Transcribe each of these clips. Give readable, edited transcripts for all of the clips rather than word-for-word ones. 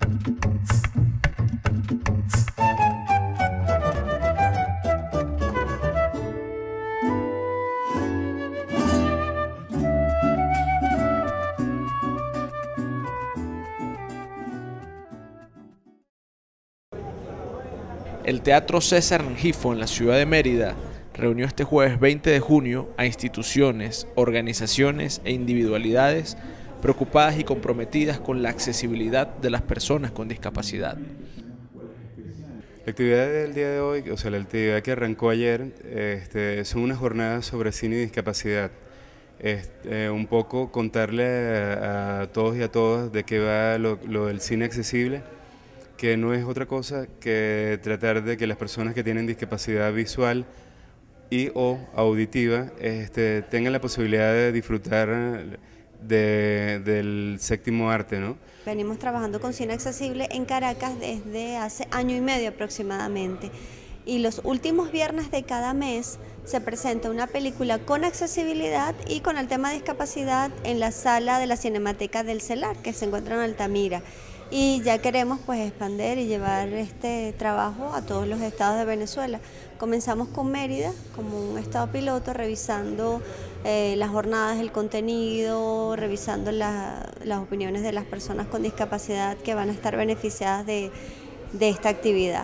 El Teatro César Rengifo en la ciudad de Mérida reunió este jueves 20 de junio a instituciones, organizaciones e individualidades preocupadas y comprometidas con la accesibilidad de las personas con discapacidad. La actividad del día de hoy, o sea, la actividad que arrancó ayer, son unas jornadas sobre cine y discapacidad. Un poco contarle a todos y a todas de qué va lo del cine accesible, que no es otra cosa que tratar de que las personas que tienen discapacidad visual y o auditiva tengan la posibilidad de disfrutar del séptimo arte, ¿no? Venimos trabajando con cine accesible en Caracas desde hace año y medio aproximadamente, y los últimos viernes de cada mes se presenta una película con accesibilidad y con el tema de discapacidad en la sala de la Cinemateca del CELAR, que se encuentra en Altamira. Y ya queremos pues expandir y llevar este trabajo a todos los estados de Venezuela. Comenzamos con Mérida como un estado piloto, revisando las jornadas, el contenido, revisando las opiniones de las personas con discapacidad que van a estar beneficiadas de esta actividad.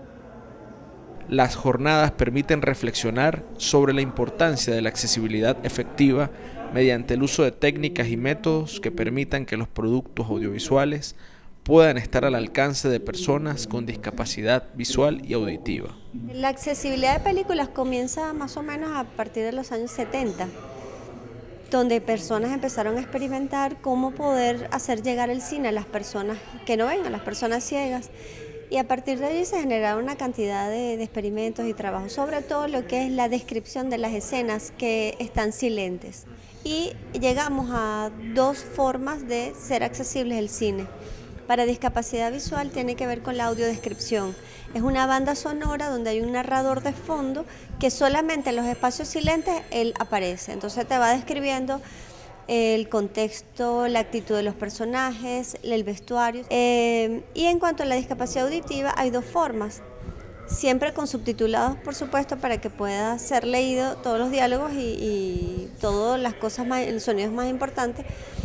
Las jornadas permiten reflexionar sobre la importancia de la accesibilidad efectiva mediante el uso de técnicas y métodos que permitan que los productos audiovisuales puedan estar al alcance de personas con discapacidad visual y auditiva. La accesibilidad de películas comienza más o menos a partir de los años 70, donde personas empezaron a experimentar cómo poder hacer llegar el cine a las personas que no ven, a las personas ciegas. Y a partir de allí se generaron una cantidad de experimentos y trabajos, sobre todo lo que es la descripción de las escenas que están silentes. Y llegamos a dos formas de ser accesibles el cine. Para discapacidad visual tiene que ver con la audiodescripción. Es una banda sonora donde hay un narrador de fondo que solamente en los espacios silentes él aparece. Entonces te va describiendo el contexto, la actitud de los personajes, el vestuario. Y en cuanto a la discapacidad auditiva hay dos formas, siempre con subtitulados por supuesto para que pueda ser leído todos los diálogos y todas las cosas los sonidos más importantes.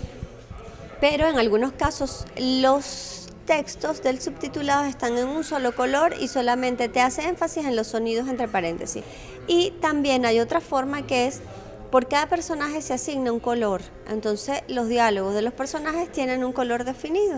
Pero en algunos casos los textos del subtitulado están en un solo color y solamente te hace énfasis en los sonidos entre paréntesis. Y también hay otra forma que es, por cada personaje se asigna un color, entonces los diálogos de los personajes tienen un color definido.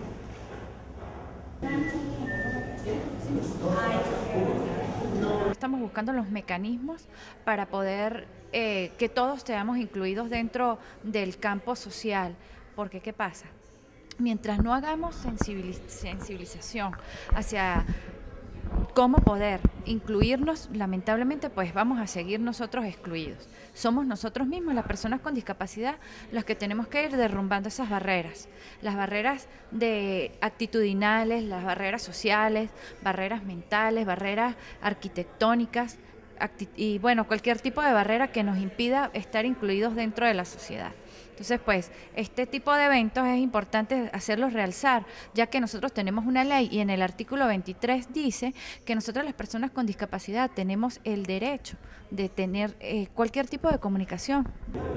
Estamos buscando los mecanismos para poder que todos seamos incluidos dentro del campo social. Porque ¿qué pasa? Mientras no hagamos sensibilización hacia cómo poder incluirnos, lamentablemente pues vamos a seguir nosotros excluidos. Somos nosotros mismos, las personas con discapacidad, los que tenemos que ir derrumbando esas barreras. Las barreras actitudinales, las barreras sociales, barreras mentales, barreras arquitectónicas y bueno, cualquier tipo de barrera que nos impida estar incluidos dentro de la sociedad. Entonces, pues, este tipo de eventos es importante hacerlos realzar, ya que nosotros tenemos una ley y en el artículo 23 dice que nosotros las personas con discapacidad tenemos el derecho de tener cualquier tipo de comunicación.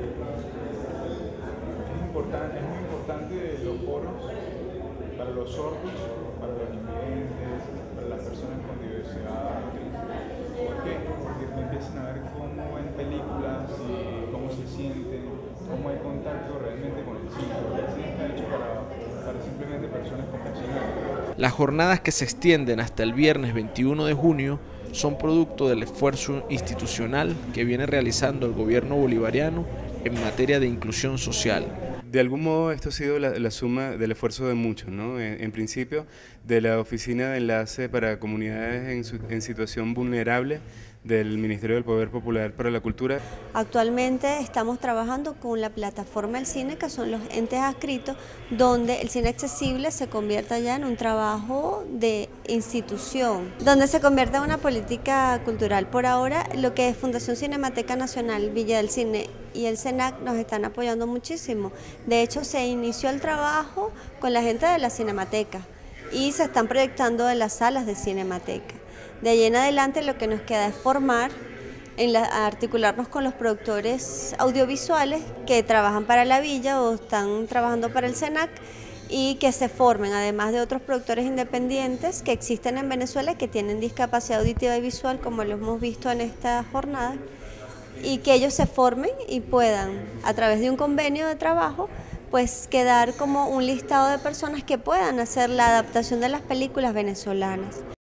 Es muy importante los foros para los sordos, para los invidentes, para las personas con diversidad. ¿Por qué? Porque empiezan a ver cómo ven películas y cómo se sienten, cómo hay contacto realmente con el cine. El cine está hecho para simplemente personas convencionales. Las jornadas que se extienden hasta el viernes 21 de junio son producto del esfuerzo institucional que viene realizando el gobierno bolivariano en materia de inclusión social. De algún modo esto ha sido la suma del esfuerzo de muchos, ¿no? En principio de la Oficina de Enlace para Comunidades en Situación Vulnerable del Ministerio del Poder Popular para la Cultura. Actualmente estamos trabajando con la plataforma del cine, que son los entes adscritos, donde el cine accesible se convierta ya en un trabajo de institución, donde se convierta en una política cultural. Por ahora, lo que es Fundación Cinemateca Nacional, Villa del Cine y el CENAC nos están apoyando muchísimo. De hecho, se inició el trabajo con la gente de la Cinemateca. y se están proyectando en las salas de Cinemateca. De ahí en adelante lo que nos queda es formar, articularnos con los productores audiovisuales que trabajan para la Villa o están trabajando para el SENAC y que se formen, además de otros productores independientes que existen en Venezuela que tienen discapacidad auditiva y visual, como lo hemos visto en esta jornada, y que ellos se formen y puedan, a través de un convenio de trabajo, pues quedar como un listado de personas que puedan hacer la adaptación de las películas venezolanas.